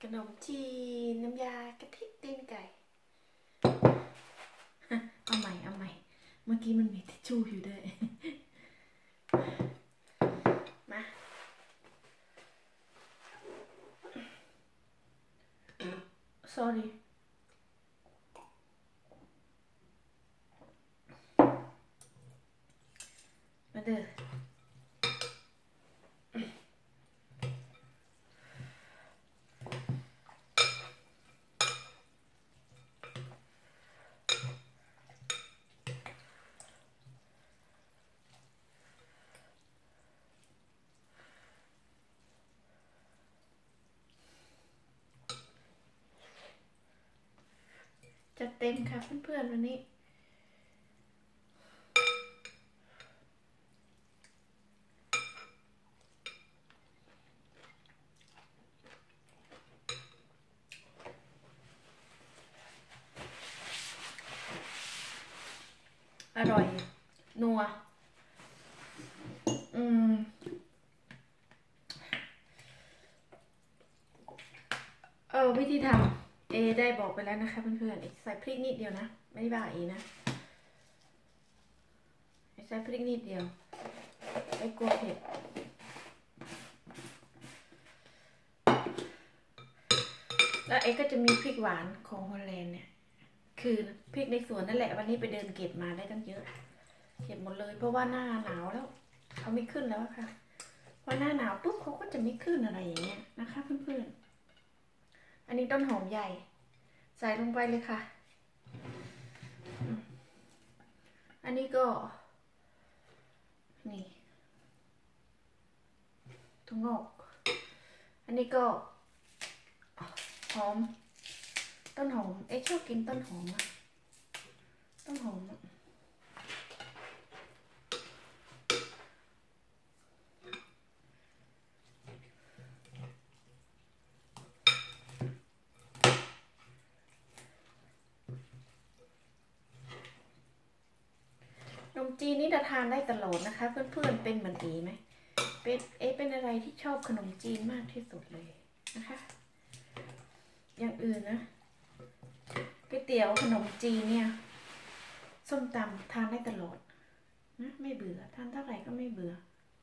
นมจีนน้ำยากะทิตีนไก่เอาใหม่เมื่อกี้มันมีทิชชู่อยู่ด้วยมา sorry มาเด้อจัดเต็มค่ะเพื่อนๆวันนี้อร่อยนัววิธีทำได้บอกไปแล้วนะคะเพื่อนๆใส่พริกนิดเดียวนะไม่ได้บ้านะใส่พริกนิดเดียวไม่กลัวเผ็ดแล้วก็จะมีพริกหวานของฮอลแลนด์เนี่ยคือพริกในสวนนั่นแหละวันนี้ไปเดินเก็บมาได้ตั้งเยอะเก็บหมดเลยเพราะว่าหน้าหนาวแล้วเขาไม่ขึ้นแล้วค่ะพอหน้าหนาวปุ๊บเขาก็จะไม่ขึ้นอะไรอย่างเงี้ยนะคะเพื่อนๆอันนี้ต้นหอมใหญ่ใส่ลงไปเลยค่ะอันนี้ก็นี่ถั่วงอกอันนี้ก็หอมต้นหอมชอบกินต้นหอมอะต้นหอมนมจีนนี่จะทานได้ตลอดนะคะเพื่อนๆเป็นเหมือนไหมเป็นอะไรที่ชอบขนมจีนมากที่สุดเลยนะคะอย่างอื่นนะก๋วยเตี๋ยวขนมจีนเนี่ยส้มตำทานได้ตลอดนะไม่เบื่อทานเท่าไหร่ก็ไม่เบื่อ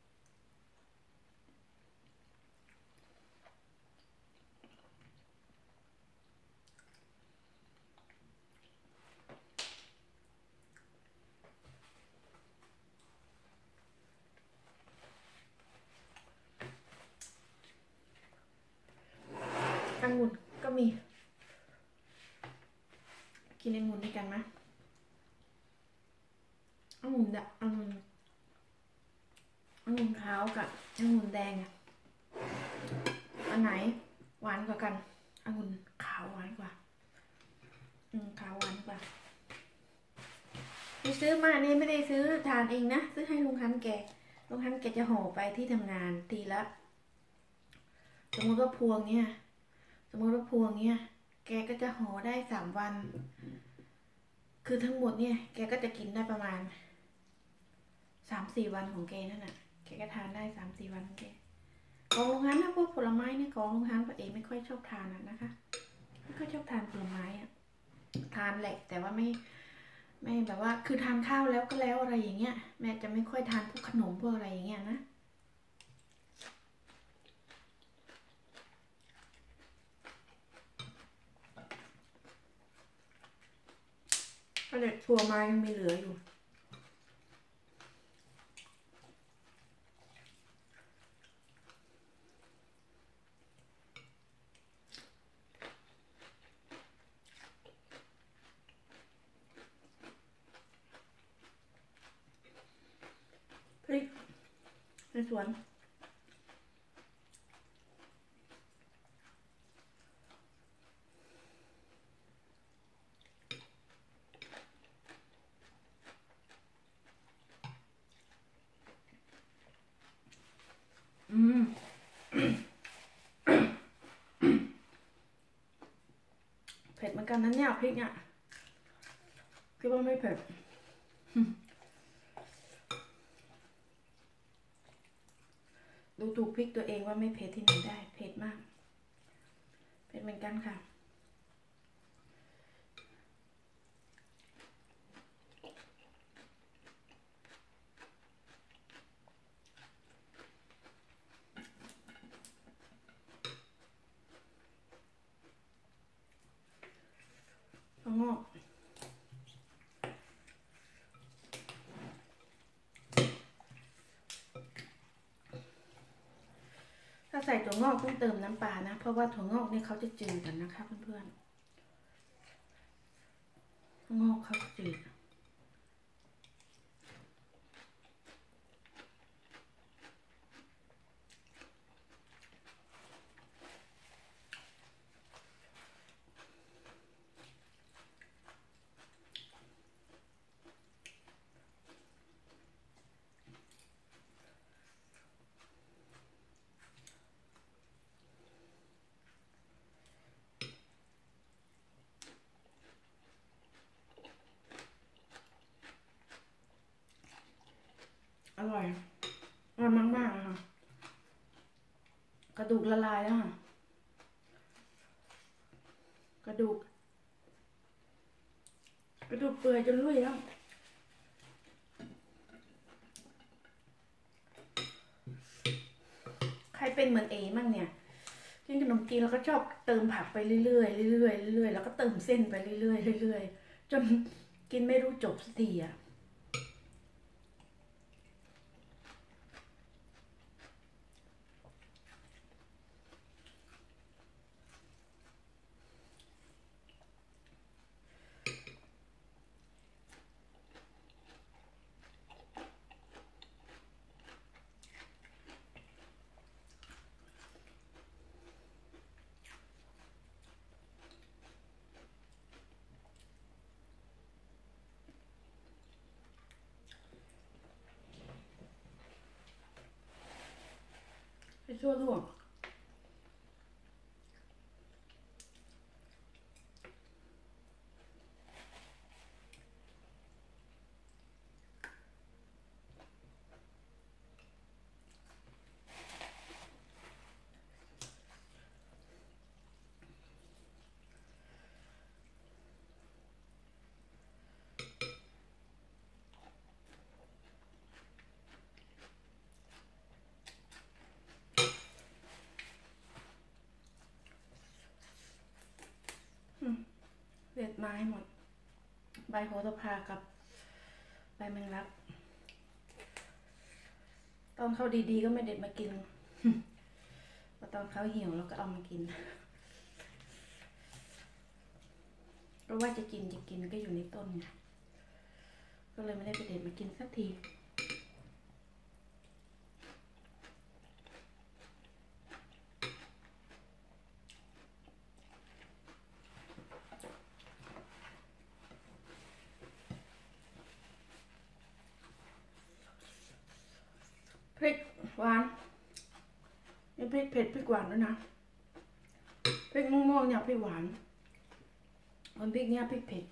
องุ่นก็มีกินองุ่นด้วยกันไหมองุ่นขาวกับองุ่นแดงอันไหนหวานกว่ากันองุ่นขาวหวานกว่าขาวหวานกว่าที่ซื้อมานี่ไม่ได้ซื้อทานเองนะซื้อให้ลุงฮันแกจะห่อไปที่ทำงานทีละสมมติว่าพวงเนี่ยแกก็จะห่อได้3 วันคือทั้งหมดเนี่ยแกก็จะกินได้ประมาณ3-4 วันของแกนั่นน่ะแกก็ทานได้3-4 วันของแกของลุงฮันนะพวกผลไม้เนี่ยของลุงฮันป้าไม่ค่อยชอบทานนะคะไม่ค่อยชอบทานผลไม้ทานแหละแต่ว่าไม่แบบว่าคือทานข้าวแล้วก็แล้วอะไรอย่างเงี้ยแม่จะไม่ค่อยทานพวกขนมพวกอะไรอย่างเงี้ยนะก็เลยถั่วมายังมีเหลืออยู่พริกในสวนเผ็ดเหมือนกันนั้นเนี่ยพริกเนี่ยคิดว่าไม่เผ็ดดูถูกพริกตัวเองว่าไม่เผ็ดที่ไหนได้เผ็ดมากเหมือนกันค่ะถั่วงอกถ้าใส่ถั่วงอกต้องเติมน้ำปลานะเพราะว่าถั่วงอกเนี่ยเขาจะจืดกันนะคะเพื่อนๆถั่วงอกเขาจืดอร่อยอร่อยมากๆเลยค่ะกระดูกละลายแล้วค่ะกระดูกเปื่อยจนลุ่ยแล้วใครเป็นเหมือนเอมั่งเนี่ยกินขนมจีนแล้วก็ชอบเติมผักไปเรื่อยๆเรื่อยๆเรื่อยๆแล้วก็เติมเส้นไปเรื่อยๆเรื่อยๆจนกินไม่รู้จบสักทีอ่ะไปชั่วลวกเด็ดไม้หมดใบโหระพากับใบแมงลักตอนเขาดีๆก็ไม่เด็ดมากินพอตอนเขาเหี่ยวเราก็เอามากินเพราะว่าจะกินก็อยู่ในต้นไงก็เลยไม่ได้ไปเด็ดมากินสักทีพริกหวานนี่พริกเผ็ดพริกหวานด้วยนะพริกม่วงๆเนี่ยพริกหวานมันพริกเนี่ยพริกเผ็ด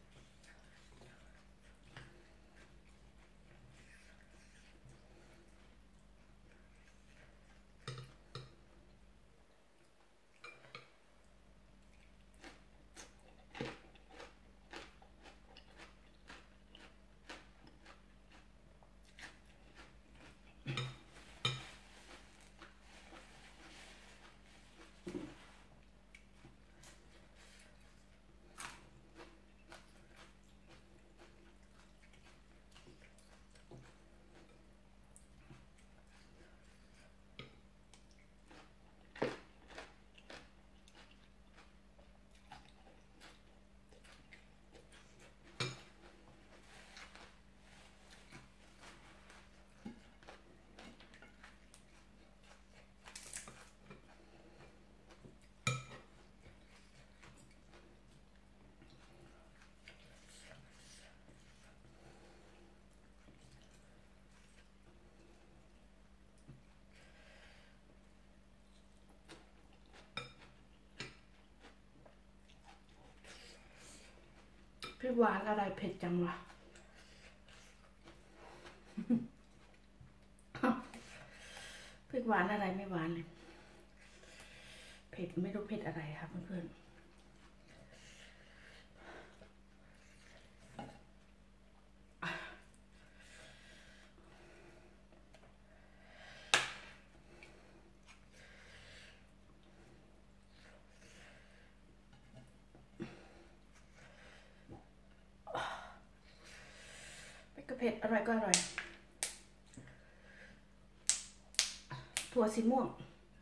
พริกหวานอะไรเผ็ดจังวะพริกหวานอะไรไม่หวานเลยเผ็ดไม่รู้เผ็ดอะไรครับเพื่อนก็เผ็ดอร่อยก็อร่อยถั่วสีม่วง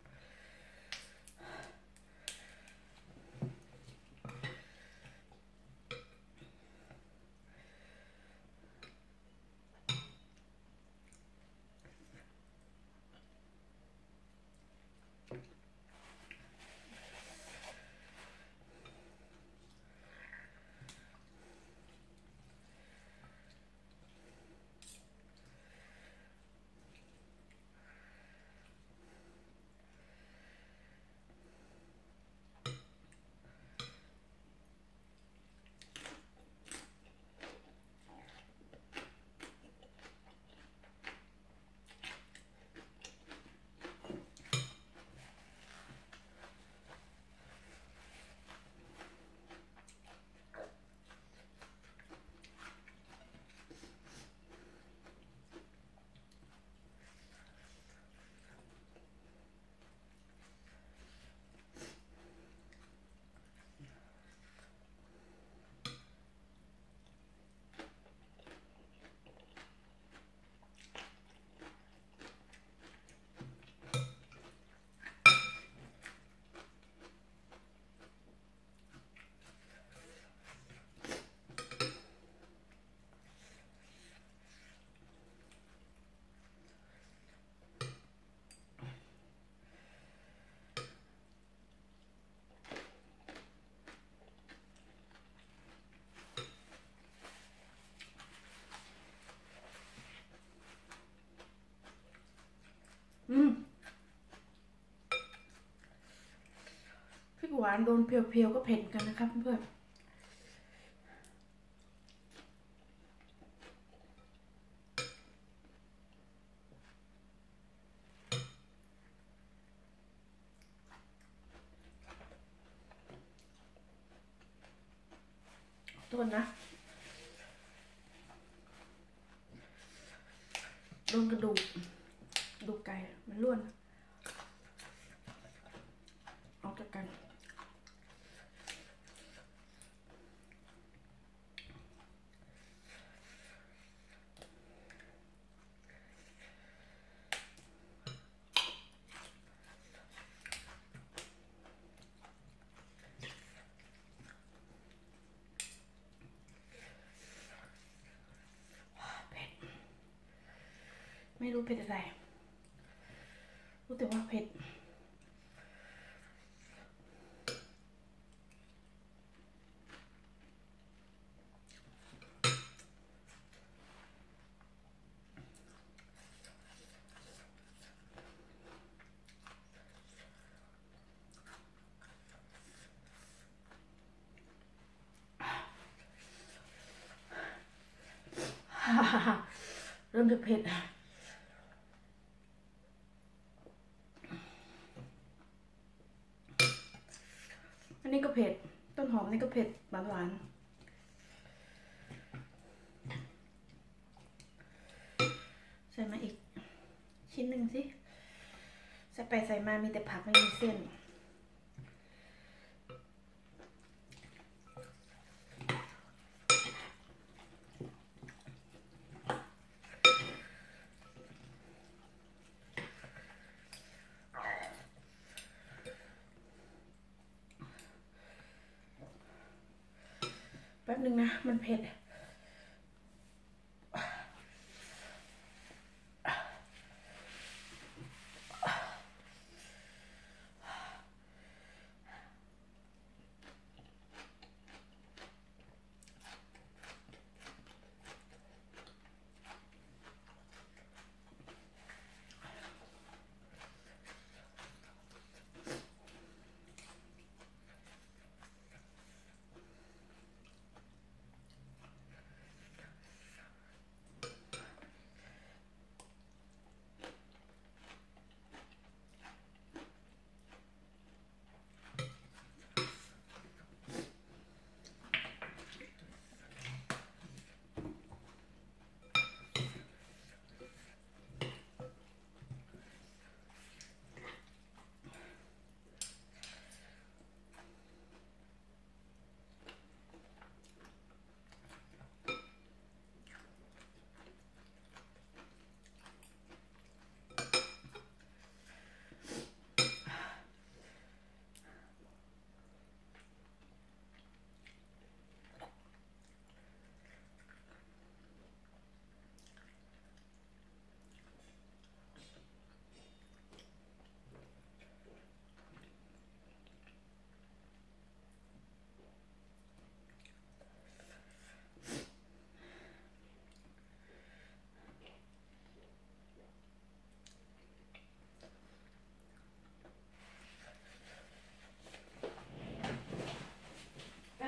พริกหวานโดนเพียวๆก็เผ็ดกันนะครับเพื่อนโทษนะโดนกระดูกไก่มันร่วนเอาจากกันไม่รู้เผ็ดอะไรรู้แต่ว่าเผ็ดเริ่มจะเผ็ดอันนี้ก็เผ็ดต้นหอมนี่ก็เผ็ดหวานใส่มาอีกชิ้นหนึ่งสิใส่ไปใส่มามีแต่ผักไม่มีเส้นแป๊บนึงนะมันเผ็ด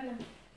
เลย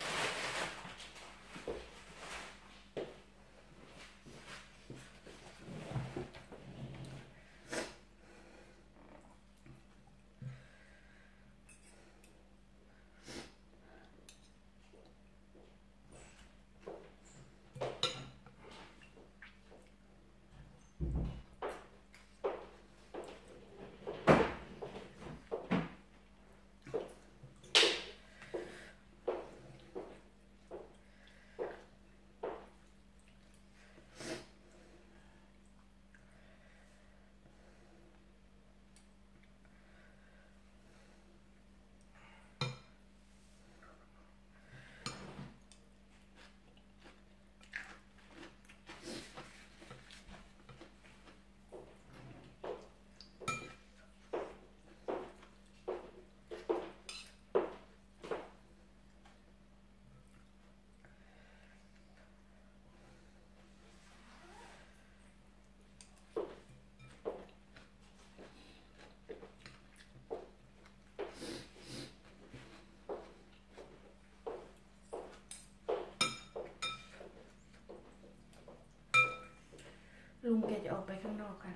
ลุงแกจะออกไปข้างนอกค่ะ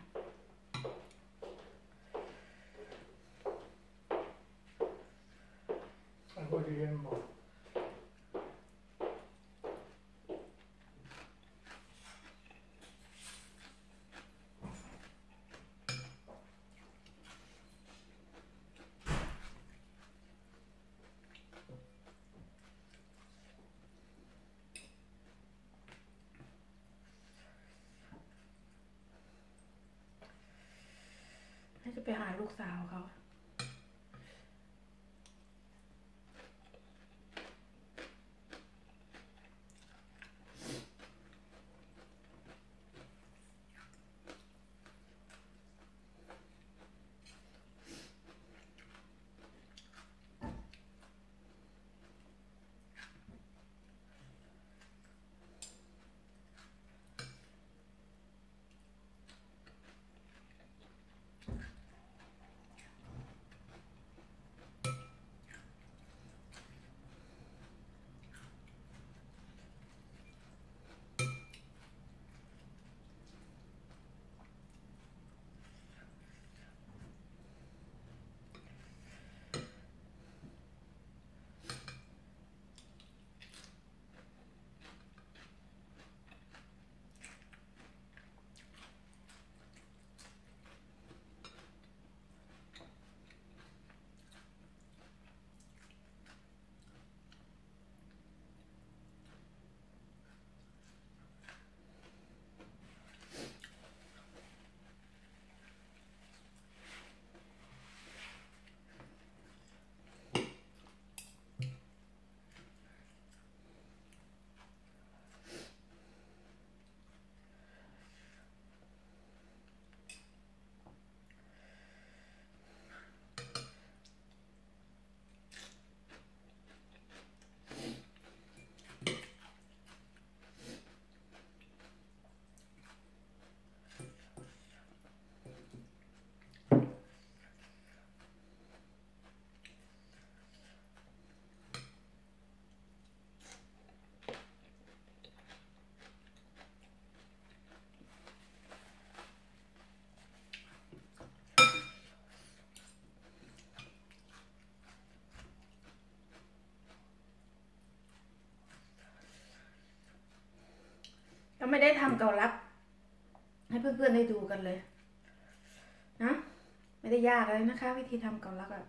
What do you more? น่าจะไปหาลูกสาวเขาก็ไม่ได้ทำเกาลัดให้เพื่อนๆได้ดูกันเลยนะไม่ได้ยากเลยนะคะวิธีทำเกาลัดอะ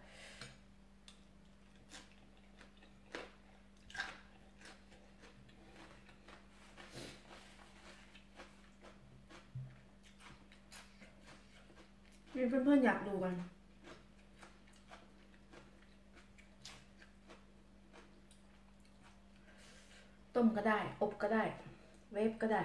มีเพื่อนๆอยากดูกันต้มก็ได้อบก็ได้เวฟก็ได้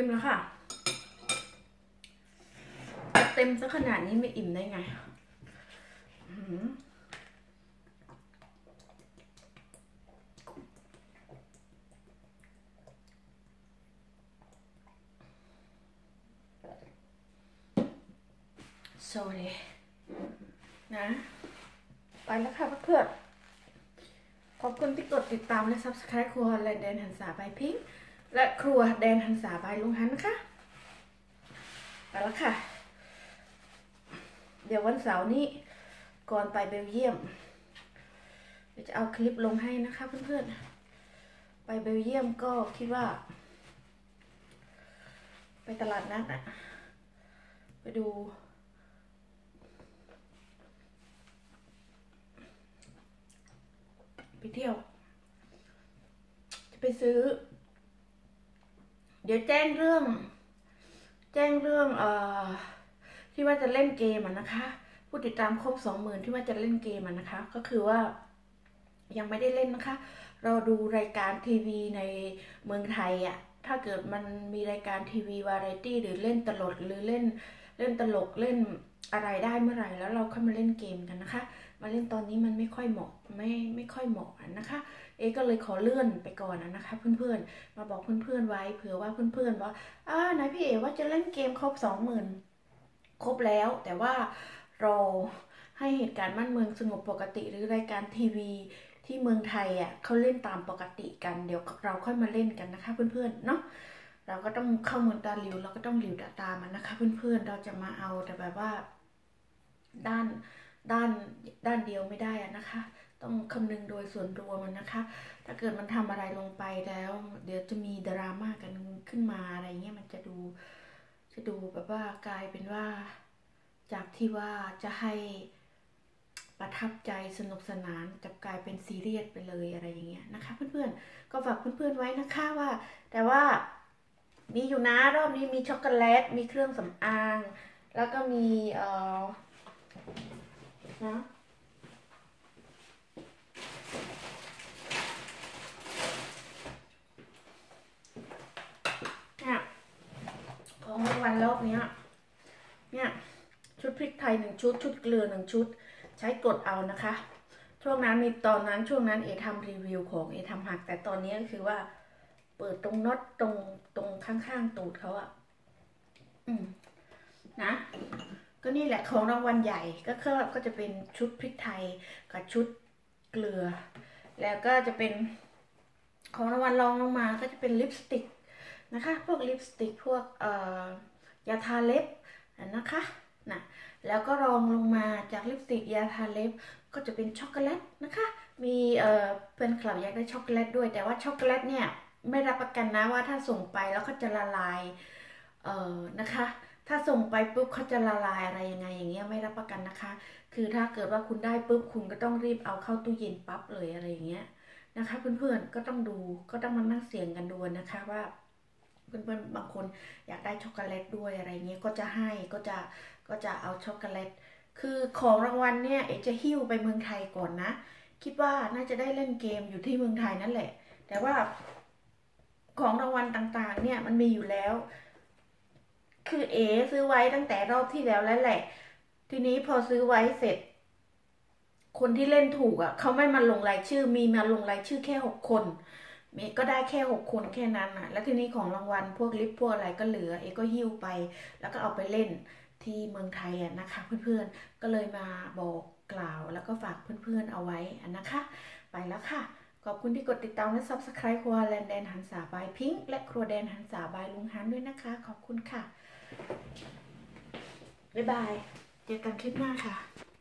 อิ่มแล้วค่ะเต็มซะขนาดนี้ไม่อิ่มได้ไงโซเลยนะไปแล้วค่ะเพื่อนๆขอบคุณที่กดติดตามและ Subscribe ครัวแดนหันษาบายพิงค์และครัวแดนหันษาบายลุงฮันนะคะไปแล้วค่ะเดี๋ยววันเสาร์นี้ก่อนไปเบลเยียมเดี๋ยวจะเอาคลิปลงให้นะคะเพื่อนๆไปเบลเยียมก็คิดว่าไปตลาดนัดอะไปดูไปเที่ยวจะไปซื้อเดี๋ยวแจ้งเรื่องที่ว่าจะเล่นเกมนะคะผู้ติดตามครบ 20,000ที่ว่าจะเล่นเกมนะคะก็คือว่ายังไม่ได้เล่นนะคะเราดูรายการทีวีในเมืองไทยอ่ะถ้าเกิดมันมีรายการทีวีวาไรตี้หรือเล่นตลกหรือเล่นตลกเล่นอะไรได้เมื่อไหร่แล้วเราค่อยมาเล่นเกมกันนะคะมาเล่นตอนนี้มันไม่ค่อยเหมาะไม่ค่อยเหมาะนะคะก็เลยขอเลื่อนไปก่อนนะคะเพื่อนๆมาบอกเพื่อนๆไว้เผื่อว่าเพื่อนๆว่านายพี่ว่าจะเล่นเกมครบ 20,000ครบแล้วแต่ว่าเราให้เหตุการณ์บ้านเมืองสงบปกติหรือรายการทีวีที่เมืองไทยอ่ะเขาเล่นตามปกติกันเดี๋ยวเราค่อยมาเล่นกันนะคะเพื่อนๆเนาะเราก็ต้องเข้าเมืองตาหลิวเราก็ต้องหลิวตามันนะคะเพื่อนๆเราจะมาเอาแต่แบบว่าด้านเดียวไม่ได้นะคะต้องคำนึงโดยส่วนรวมมันนะคะถ้าเกิดมันทำอะไรลงไปแล้วเดี๋ยวจะมีดราม่ากันขึ้นมาอะไรเงี้ยมันจะดูแบบว่ากลายเป็นว่าจากที่ว่าจะให้ประทับใจสนุกสนานจะกลายเป็นซีเรียสไปเลยอะไรอย่างเงี้ยนะคะเพื่อนๆก็ฝากเพื่อนๆไว้นะคะว่าแต่ว่ามีอยู่นะรอบนี้มีช็อกโกแลตมีเครื่องสำอางแล้วก็มีนะเนี่ยของรางวัลรอบนี้เนี่ยชุดพริกไทย1 ชุดชุดเกลือ1 ชุดใช้กดเอานะคะช่วงนั้นช่วงนั้นทำรีวิวของทำหักแต่ตอนนี้ก็คือว่าเปิดตรงน็อตตรงข้างๆตูดเขาอะนะก็นี่แหละของรางวัลใหญ่ก็จะเป็นชุดพริกไทยกับชุดเกลือแล้วก็จะเป็นของรางวัลรองลงมาก็จะเป็นลิปสติกนะคะพวกลิปสติกพวกยาทาเล็บนะคะนะแล้วก็รองลงมาจากลิปสติกยาทาเล็บก็จะเป็นช็อกโกแลตนะคะมีเพื่อนคลับอยากได้ช็อกโกแลตด้วยแต่ว่าช็อกโกแลตเนี่ยไม่รับประกันนะว่าถ้าส่งไปแล้วเขาจะละลายนะคะถ้าส่งไปปุ๊บเขาจะละลายอะไรยังไงอย่างเงี้ยไม่รับประกันนะคะคือถ้าเกิดว่าคุณได้ปุ๊บคุณก็ต้องรีบเอาเข้าตู้เย็นปั๊บเลยอะไรอย่างเงี้ยนะคะเพื่อนๆก็ต้องดูก็ต้องมานั่งเสี่ยงกันดูนะคะว่าเพื่อนๆบางคนอยากได้ช็อกโกแลตด้วยอะไรเงี้ยก็จะเอาช็อกโกแลตคือของรางวัลเนี่ยจะหิ้วไปเมืองไทยก่อนนะคิดว่าน่าจะได้เล่นเกมอยู่ที่เมืองไทยนั่นแหละแต่ว่าของรางวัลต่างๆเนี่ยมันมีอยู่แล้วคือซื้อไว้ตั้งแต่รอบที่แล้วแล้วแหละทีนี้พอซื้อไว้เสร็จคนที่เล่นถูกอ่ะเขาไม่มาลงรายชื่อมีมาลงรายชื่อแค่6 คนก็ได้แค่6 คนแค่นั้นอ่ะแล้วทีนี้ของรางวัลพวกลิปพวกอะไรก็เหลือก็หิ้วไปแล้วก็เอาไปเล่นที่เมืองไทยอ่ะนะคะเพื่อนๆก็เลยมาบอกกล่าวแล้วก็ฝากเพื่อนๆเอาไว้นะคะไปแล้วค่ะขอบคุณที่กดติดตามและ Subscribe ครัวแดนหันษาบายพิงค์และครัวแดนหันษาบายลุงฮันด้วยนะคะขอบคุณค่ะบ๊ายบายเจอกันคลิปหน้าค่ะ